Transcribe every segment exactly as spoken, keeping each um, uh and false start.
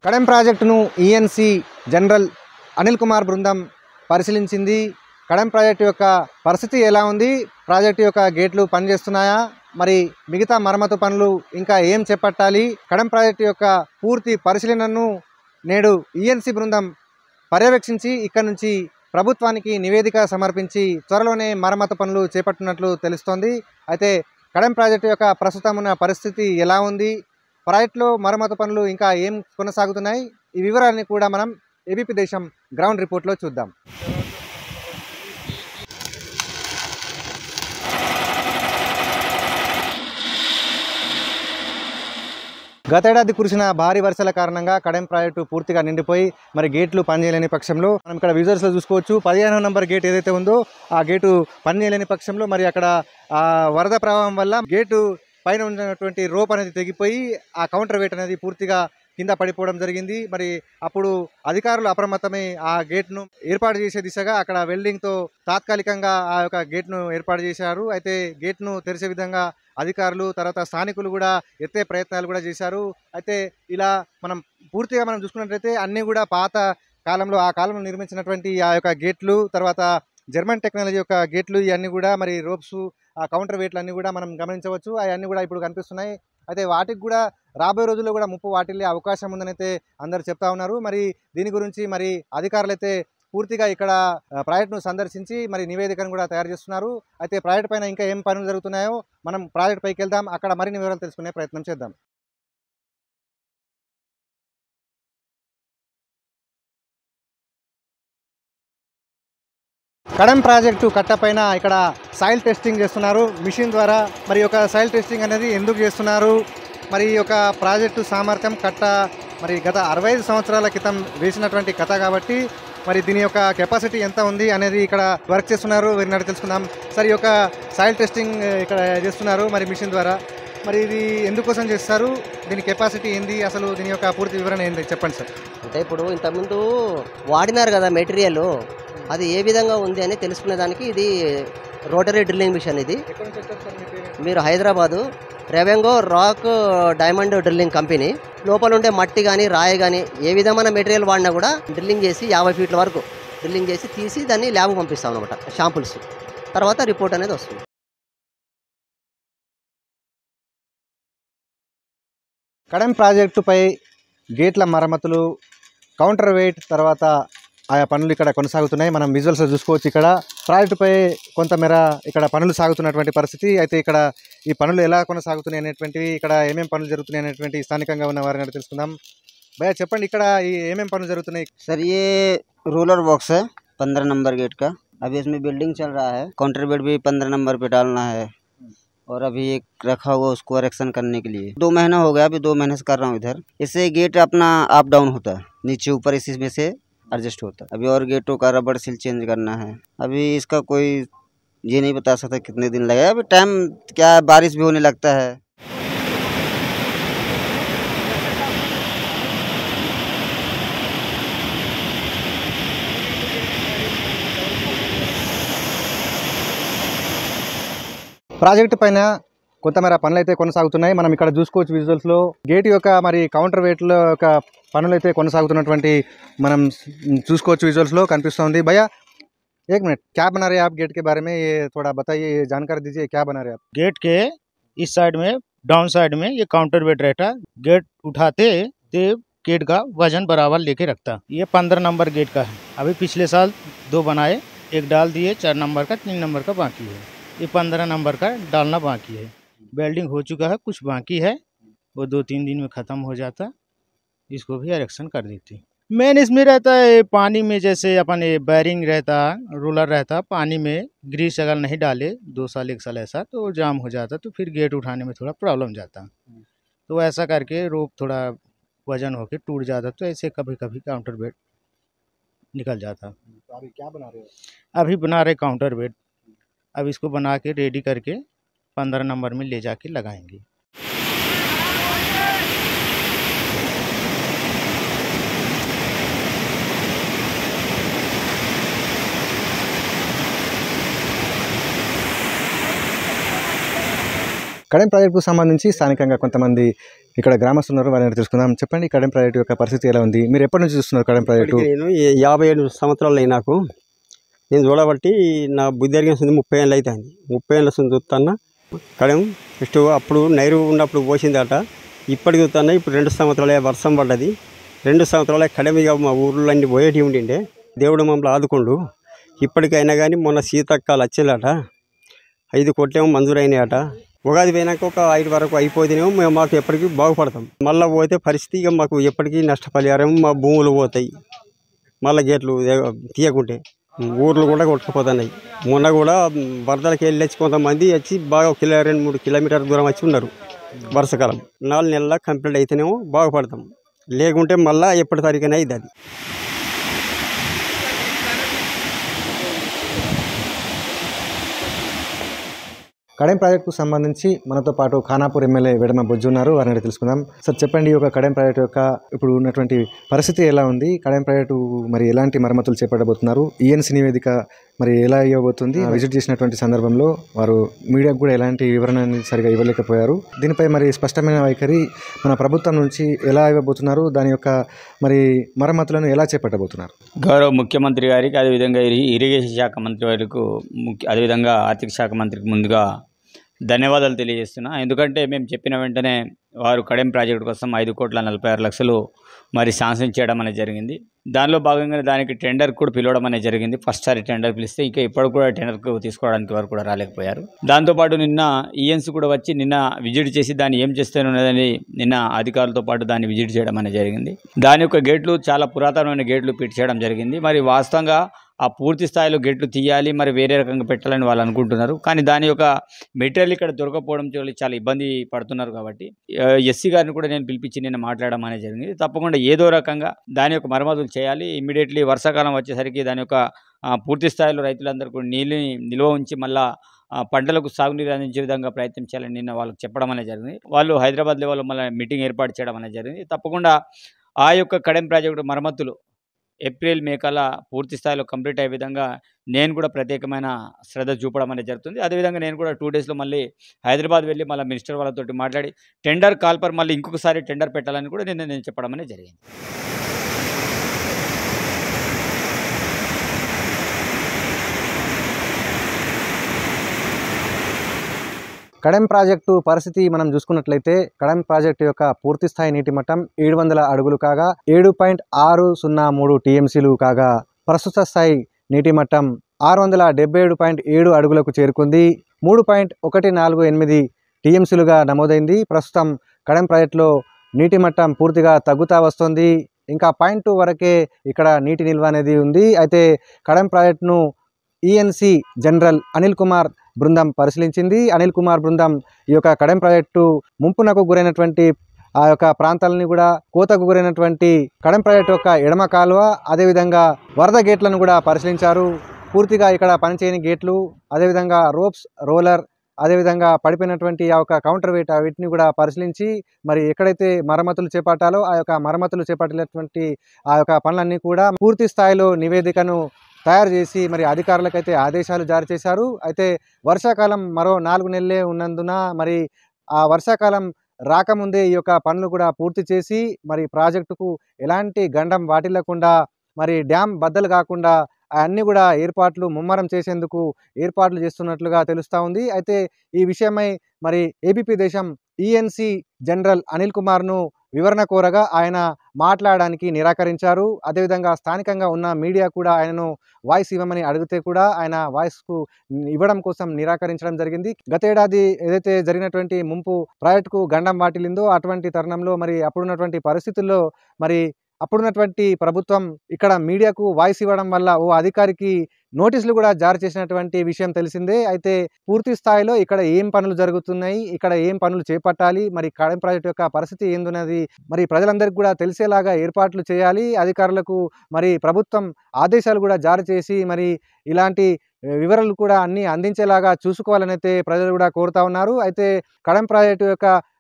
కడెం ప్రాజెక్టును ENC general Anil Kumar బృందం పరిశీలించింది. Kadem project యొక్క పరిస్థితి ఎలా ఉంది, ప్రాజెక్టు యొక్క గేట్లు పనిచేస్తున్నాయా, మరి మిగతా మరమ్మతు పనులు ఇంకా ఏం చేపట్టాలి, కడెం ప్రాజెక్టు యొక్క పూర్తి పరిశీలనను నేడు ఈఎన్సీ బృందం పర్యవేక్షించి ఇక్కడ నుంచి ప్రభుత్వానికి నివేదిక సమర్పించి త్వరలోనే మరమ్మతు పనులు చేపట్టినట్లు తెలుస్తోంది. అయితే కడెం ప్రాజెక్టు యొక్క ప్రస్తుతం ఉన్న పరిస్థితి ఎలా ఉంది, ప్రాజెక్టులో మరమ్మతు పనులు ఇంకా ఏం కొనసాగుతున్నాయి, ఈ వివరాలని కూడా మనం ఏబీపీ దేశం గ్రౌండ్ రిపోర్ట్లో చూద్దాం. గతేడాది కురిసిన భారీ వర్షాల కారణంగా కడెం ప్రాజెక్టు పూర్తిగా నిండిపోయి మరి గేట్లు పనిచేయలేని పక్షంలో మనం ఇక్కడ విజువల్స్లో చూసుకోవచ్చు. పదిహేను నంబర్ గేట్ ఏదైతే ఉందో ఆ గేటు పనిచేయలేని పక్షంలో మరి అక్కడ వరద ప్రవాహం వల్ల గేటు పైన ఉన్నటువంటి రోప్ అనేది తెగిపోయి ఆ కౌంటర్ వెయిట్ అనేది పూర్తిగా కింద పడిపోవడం జరిగింది. మరి అప్పుడు అధికారులు అప్రమత్తమై ఆ గేట్ను ఏర్పాటు చేసే దిశగా అక్కడ వెల్డింగ్తో తాత్కాలికంగా ఆ యొక్క గేట్ను ఏర్పాటు చేశారు. అయితే గేట్ను తెరిచే విధంగా అధికారులు తర్వాత స్థానికులు కూడా ఎత్తే ప్రయత్నాలు కూడా చేశారు. అయితే ఇలా మనం పూర్తిగా మనం చూసుకున్నట్లయితే అన్నీ కూడా పాత కాలంలో ఆ కాలంలో నిర్మించినటువంటి ఆ యొక్క గేట్లు, తర్వాత జర్మన్ టెక్నాలజీ యొక్క గేట్లు, ఇవన్నీ కూడా మరి రోప్స్ ఆ కౌంటర్ వెయిట్లు అన్నీ కూడా మనం గమనించవచ్చు. అవన్నీ కూడా ఇప్పుడు కనిపిస్తున్నాయి. అయితే వాటికి కూడా రాబోయే రోజుల్లో కూడా ముప్పు వాటిల్లే అవకాశం ఉందని అయితే అందరు చెప్తా ఉన్నారు. మరి దీని గురించి మరి అధికారులు అయితే పూర్తిగా ఇక్కడ ప్రాజెక్టును సందర్శించి మరి నివేదికను కూడా తయారు చేస్తున్నారు. అయితే ప్రాజెక్టు పైన ఇంకా ఏం పనులు జరుగుతున్నాయో మనం ప్రాజెక్టు పైకి వెళ్దాం, అక్కడ మరిన్ని వివరాలు తెలుసుకునే ప్రయత్నం చేద్దాం. కడెం ప్రాజెక్టు కట్టపైన ఇక్కడ సాయిల్ టెస్టింగ్ చేస్తున్నారు మిషన్ ద్వారా. మరి ఒక సాయిల్ టెస్టింగ్ అనేది ఎందుకు చేస్తున్నారు, మరి ఈ యొక్క ప్రాజెక్టు సామర్థ్యం కట్ట మరి గత అరవై ఐదు సంవత్సరాల క్రితం వేసినటువంటి కథ కాబట్టి మరి దీని యొక్క కెపాసిటీ ఎంత ఉంది అనేది ఇక్కడ వర్క్ చేస్తున్నారు. వీరిని తెలుసుకుందాం. సార్, ఈ యొక్క సాయిల్ టెస్టింగ్ ఇక్కడ చేస్తున్నారు మరి మిషన్ ద్వారా, మరి ఇది ఎందుకోసం చేస్తారు, దీని కెపాసిటీ ఏంది, అసలు దీని యొక్క పూర్తి వివరణ ఏంది చెప్పండి సార్. అంటే ఇప్పుడు ఇంతకుముందు వాడినారు కదా మెటీరియల్, అది ఏ విధంగా ఉంది అని తెలుసుకునేదానికి ఇది రోటరీ డ్రిల్లింగ్ మిషన్. ఇది మీరు హైదరాబాదు రెవెంగో రాక్ డైమండ్ డ్రిల్లింగ్ కంపెనీ లోపల ఉండే మట్టి కానీ రాయి కానీ ఏ విధమైన మెటీరియల్ వాడినా కూడా డ్రిల్లింగ్ చేసి యాభై ఫీట్ల వరకు డ్రిల్లింగ్ చేసి తీసి దాన్ని ల్యాబ్ పంపిస్తాం అనమాట, షాంపుల్స్. తర్వాత రిపోర్ట్ అనేది వస్తుంది. కడెం ప్రాజెక్టుపై గేట్ల మరమ్మతులు, కౌంటర్ వెయిట్ తర్వాత ఆయా పనులు ఇక్కడ కొనసాగుతున్నాయి. మనం విజువల్స్ చూసుకోవచ్చు. ఇక్కడ ప్రాజెక్టుపై కొంతమేర ఇక్కడ పనులు సాగుతున్నటువంటి పరిస్థితి. అయితే ఇక్కడ ఈ పనులు ఎలా కొనసాగుతున్నాయి అనేటువంటివి, ఇక్కడ ఏమేమి పనులు జరుగుతున్నాయి అనేటువంటి స్థానికంగా ఉన్న వారిని తెలుసుకుందాం. భయ్యా చెప్పండి, ఇక్కడ ఈ ఏమేమి పనులు జరుగుతున్నాయి? सर ये रोलर बॉक्स है पंद्रह नंबर गेट का, अभी इसमें बिल्डिंग चल रहा है। काउंटर बेड भी पंद्रह नंबर पे डालना है और अभी एक रखा हुआ उसको इरेक्शन करने के लिए दो महीना हो गया, अभी दो महीने से कर रहा हूँ इधर। इससे गेट अपना अप डाउन होता है, नीचे ऊपर इसी में से एडजस्ट होता है। अभी और गेटों का रबड़ सील चेंज करना है। अभी इसका कोई ये नहीं बता सकता कितने दिन लगेगा, अभी टाइम क्या है, बारिश भी होने लगता है। ప్రాజెక్టు పైన కొంతమేర పనులు అయితే కొనసాగుతున్నాయి. మనం ఇక్కడ చూసుకోవచ్చు విజువల్స్లో గేట్ యొక్క మరి కౌంటర్ వెయిట్ల యొక్క పనులు అయితే కొనసాగుతున్నటువంటి మనం చూసుకోవచ్చు, విజువల్స్లో కనిపిస్తుంది. भैया एक मिनट, क्या बना रहे हैं आप गेट के बारे में, ये थोड़ा बताइए, जानकारी दीजिए, क्या बना रहे हैं आप? गेट के इस साइड में डाउन साइड में ये काउंटर वेट रहता, गेट उठाते तो गेट का वजन बराबर लेके रखता। ये पंद्रह नंबर गेट का है। अभी पिछले साल दो बनाए, एक डाल दिए, चार नंबर का, तीन नंबर का बाकी है। ये पंद्रह नंबर का डालना बाकी है। वेल्डिंग हो चुका है, कुछ बाकी है, वो दो तीन दिन में ख़त्म हो जाता, इसको भी इरेक्शन कर देती। मेन इसमें रहता है पानी में, जैसे अपन ये बैरिंग रहता, रोलर रहता, पानी में ग्रीस अगर नहीं डाले दो साल एक साल ऐसा तो जाम हो जाता, तो फिर गेट उठाने में थोड़ा प्रॉब्लम जाता। तो ऐसा करके रोप थोड़ा वजन होके टूट जाता, तो ऐसे कभी कभी काउंटर बेड निकल जाता। तो अभी क्या बना रहे हो? अभी बना रहे काउंटर बेड। अब इसको बना के रेडी करके पंद्रह नंबर में ले जाके लगाएंगे। కడెం ప్రాజెక్టుకు సంబంధించి స్థానికంగా కొంతమంది ఇక్కడ గ్రామస్తులు ఉన్నారు, వారిని తెలుసుకుందాం. చెప్పండి, కడెం ప్రాజెక్టు యొక్క పరిస్థితి ఎలా ఉంది? మీరు ఎప్పటి నుంచి చూస్తున్నారు కడెం ప్రాజెక్టు? నేను ఈ యాభై ఏడు సంవత్సరాలు అయి నాకు నేను చూడబట్టి నా బుద్ధి ఎరిగిన ముప్పై ఏళ్ళు అవుతుంది. ముప్పై ఏళ్ళ నుంచి చూస్తాను కడెం. ఫస్ట్ అప్పుడు నైరు ఉన్నప్పుడు పోసిందట, ఇప్పటికి చూస్తాను ఇప్పుడు రెండు సంవత్సరాలే వర్షం పడ్డది. రెండు సంవత్సరాలే కడెం ఇక మా ఊర్లో అన్ని పోయేటి ఉండిండే. దేవుడు మమ్మల్ని ఆదుకోండు. ఇప్పటికైనా కానీ మొన్న సీతక్కలు వచ్చేదట, ఐదు కోట్లేమో మంజూరైనాయట. ఉగాది పోయినాక ఒక ఐదు వరకు అయిపోతేనేమో మేము మాకు ఎప్పటికీ బాగుపడతాం. మళ్ళీ పోతే పరిస్థితి ఇక మాకు ఎప్పటికీ నష్టపరిహారం, మా భూములు పోతాయి. మళ్ళీ గేట్లు తీయకుంటే ఊర్లు కూడా కొట్టుకుపోతున్నాయి. మొన్న కూడా వరదలకి వెళ్ళి వచ్చి కొంతమంది వచ్చి బాగా కిలో రెండు మూడు కిలోమీటర్ల దూరం వచ్చి ఉన్నారు. వర్షాకాలం నాలుగు నెలల కంప్లీట్ అయితేనేమో బాగుపడతాం, లేకుంటే మళ్ళీ ఎప్పటి తారీఖున అయింది అది. కడెం ప్రాజెక్టుకు సంబంధించి మనతో పాటు ఖానాపూర్ ఎమ్మెల్యే వెడమ బొజ్జు ఉన్నారు, వారిని తెలుసుకుందాం. సార్ చెప్పండి, ఈ యొక్క కడెం ప్రాజెక్టు యొక్క ఇప్పుడు ఉన్నటువంటి పరిస్థితి ఎలా ఉంది? కడెం ప్రాజెక్టు మరి ఎలాంటి మరమ్మతులు చేపట్టబోతున్నారు? ఈఎన్సీ నివేదిక మరి ఎలా ఇవ్వబోతుంది? విజిట్ చేసినటువంటి సందర్భంలో వారు మీడియాకు కూడా ఎలాంటి వివరణ సరిగా ఇవ్వలేకపోయారు. దీనిపై మరి స్పష్టమైన వైఖరి మన ప్రభుత్వం నుంచి ఎలా ఇవ్వబోతున్నారు? దాని యొక్క మరి మరమ్మతులను ఎలా చేపట్టబోతున్నారు? గౌరవ ముఖ్యమంత్రి గారికి, అదేవిధంగా ఇరిగేషన్ శాఖ మంత్రి వారికి, ముఖ్య అదేవిధంగా ఆర్థిక శాఖ మంత్రికి ముందుగా ధన్యవాదాలు తెలియజేస్తున్నా. ఎందుకంటే మేము చెప్పిన వెంటనే వారు కడెం ప్రాజెక్టు కోసం ఐదు కోట్ల నలభై ఆరు లక్షలు మరి శాంక్షన్ చేయడం అనేది జరిగింది. దానిలో భాగంగానే దానికి టెండర్ కూడా పిలవడం అనేది జరిగింది. ఫస్ట్ సారి టెండర్ పిలిస్తే ఇంకా ఇప్పుడు కూడా టెండర్కు తీసుకోవడానికి వారు కూడా రాలేకపోయారు. దాంతోపాటు నిన్న ఈఎన్సీ కూడా వచ్చి నిన్న విజిట్ చేసి దాన్ని ఏం చేస్తానన్నదని నిన్న అధికారులతో పాటు దాన్ని విజిట్ చేయడం అనేది జరిగింది. దాని యొక్క గేట్లు చాలా పురాతనమైన గేట్లు ఫిట్ చేయడం జరిగింది. మరి వాస్తవంగా ఆ పూర్తి స్థాయిలో గేట్లు తీయాలి, మరి వేరే రకంగా పెట్టాలని వాళ్ళు అనుకుంటున్నారు. కానీ దాని యొక్క మెటీరియల్ ఇక్కడ దొరకపోవడం చాలా ఇబ్బంది పడుతున్నారు. కాబట్టి ఎస్సీ గారిని కూడా నేను పిలిపించి నిన్న మాట్లాడడం అనేది జరిగింది. తప్పకుండా ఏదో రకంగా దాని యొక్క మరమ్మతులు చేయాలి. ఇమ్మీడియట్లీ వర్షాకాలం వచ్చేసరికి దాని యొక్క పూర్తి స్థాయిలో రైతులందరూ కూడా నీళ్ళని నిల్వ ఉంచి మళ్ళా పంటలకు సాగునీరు అందించే విధంగా ప్రయత్నం చేయాలని నిన్న వాళ్ళకి చెప్పడం అనేది జరిగింది. వాళ్ళు హైదరాబాద్ లెవెల్లో మళ్ళీ మీటింగ్ ఏర్పాటు చేయడం అనేది జరిగింది. తప్పకుండా ఆ యొక్క కడెం ప్రాజెక్టు మరమ్మతులు ఏప్రిల్ మే కల్లా పూర్తి స్థాయిలో కంప్లీట్ అయ్యే విధంగా నేను కూడా ప్రత్యేకమైన శ్రద్ధ చూపడం అనేది జరుగుతుంది. అదేవిధంగా నేను కూడా టూ డేస్లో మళ్ళీ హైదరాబాద్ వెళ్ళి మళ్ళీ మినిస్టర్ వాళ్ళతో మాట్లాడి టెండర్ కాల్పర్ మళ్ళీ ఇంకొకసారి టెండర్ పెట్టాలని కూడా నేను నేను చెప్పడం అనేది జరిగింది. కడెం ప్రాజెక్టు పరిస్థితి మనం చూసుకున్నట్లయితే కడెం ప్రాజెక్టు యొక్క పూర్తి స్థాయి నీటి మట్టం ఏడు వందల అడుగులు కాగా ఏడు పాయింట్ ఆరు సున్నా మూడు టీఎంసీలు కాగా ప్రస్తుత స్థాయి నీటి మట్టం ఆరు వందల డెబ్బై ఏడు పాయింట్ ఏడు అడుగులకు చేరుకుంది. మూడు పాయింట్ ఒకటి నాలుగు ఎనిమిది టీఎంసీలుగా నమోదైంది. ప్రస్తుతం కడెం ప్రాజెక్టులో నీటి మట్టం పూర్తిగా తగ్గుతా వస్తుంది. ఇంకా పాయింట్ టూ వరకే ఇక్కడ నీటి నిల్వ అనేది ఉంది. అయితే కడెం ప్రాజెక్టును ఈఎన్సీ జనరల్ అనిల్ కుమార్ బృందం పరిశీలించింది. అనిల్ కుమార్ బృందం ఈ యొక్క కడెం ప్రాజెక్టు ముంపునకు గురైనటువంటి ఆ యొక్క ప్రాంతాలని కూడా కోతకు గురైనటువంటి కడెం ప్రాజెక్టు యొక్క ఎడమ కాలువ, అదేవిధంగా వరద గేట్లను కూడా పరిశీలించారు. పూర్తిగా ఇక్కడ పనిచేయని గేట్లు, అదేవిధంగా రోప్స్, రోలర్, అదేవిధంగా పడిపోయినటువంటి ఆ యొక్క కౌంటర్ వెయిట్ వీటిని కూడా పరిశీలించి మరి ఎక్కడైతే మరమ్మతులు చేపట్టాలో ఆ యొక్క మరమ్మతులు చేపట్టినటువంటి ఆ యొక్క పనులన్నీ కూడా పూర్తి స్థాయిలో నివేదికను తయారు చేసి మరి అధికారులకైతే ఆదేశాలు జారీ చేశారు. అయితే వర్షాకాలం మరో నాలుగు నెలలే ఉన్నందున మరి ఆ వర్షాకాలం రాకముందే ఈ యొక్క పనులు కూడా పూర్తి చేసి మరి ప్రాజెక్టుకు ఎలాంటి గండం వాటిల్లకుండా మరి డ్యామ్ బద్దలు కాకుండా అన్నీ కూడా ఏర్పాట్లు ముమ్మరం చేసేందుకు ఏర్పాట్లు చేస్తున్నట్లుగా తెలుస్తూ ఉంది. అయితే ఈ విషయమై మరి ఏబీపీ దేశం ఈఎన్సీ జనరల్ అనిల్ కుమార్ను వివరణ కోరగా ఆయన మాట్లాడడానికి నిరాకరించారు. అదేవిధంగా స్థానికంగా ఉన్న మీడియా కూడా ఆయనను వాయిస్ ఇవ్వమని అడిగితే కూడా ఆయన వాయిస్కు ఇవ్వడం కోసం నిరాకరించడం జరిగింది. గతేడాది ఏదైతే జరిగినటువంటి ముంపు ప్రాజెక్టుకు గండం వాటిల్లిందో అటువంటి తరుణంలో మరి అప్పుడున్నటువంటి పరిస్థితుల్లో మరి అప్పుడున్నటువంటి ప్రభుత్వం ఇక్కడ మీడియాకు వాయిస్ ఇవ్వడం వల్ల ఓ అధికారికి నోటీసులు కూడా జారీ చేసినటువంటి విషయం తెలిసిందే. అయితే పూర్తి స్థాయిలో ఇక్కడ ఏం పనులు జరుగుతున్నాయి, ఇక్కడ ఏం పనులు చేపట్టాలి, మరి కడెం ప్రాజెక్టు యొక్క పరిస్థితి ఏందున్నది మరి ప్రజలందరికీ కూడా తెలిసేలాగా ఏర్పాట్లు చేయాలి. అధికారులకు మరి ప్రభుత్వం ఆదేశాలు కూడా జారీ చేసి మరి ఇలాంటి వివరాలు కూడా అన్ని అందించేలాగా చూసుకోవాలని అయితే ప్రజలు కూడా కోరుతా ఉన్నారు. అయితే కడెం ప్రాజెక్టు యొక్క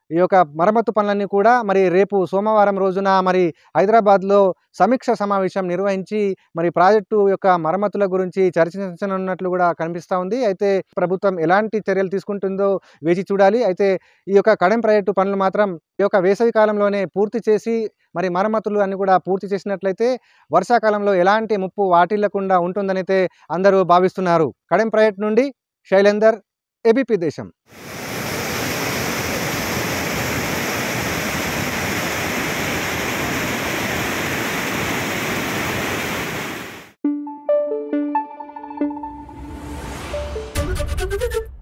ఈ యొక్క మరమ్మతు పనులన్నీ కూడా మరి రేపు సోమవారం రోజున మరి హైదరాబాద్లో సమీక్ష సమావేశం నిర్వహించి మరి ప్రాజెక్టు యొక్క మరమ్మతుల గురించి చర్చించనున్నట్లు కూడా కనిపిస్తూ ఉంది. అయితే ప్రభుత్వం ఎలాంటి చర్యలు తీసుకుంటుందో వేచి చూడాలి. అయితే ఈ యొక్క కడెం ప్రాజెక్టు పనులు మాత్రం ఈ యొక్క వేసవి కాలంలోనే పూర్తి చేసి మరి మరమ్మతులు అన్ని కూడా పూర్తి చేసినట్లయితే వర్షాకాలంలో ఎలాంటి ముప్పు వాటిల్లకుండా ఉంటుందనైతే అందరూ భావిస్తున్నారు. కడెం ప్రాజెక్టు నుండి Shailender, ABP Desam. Thank you.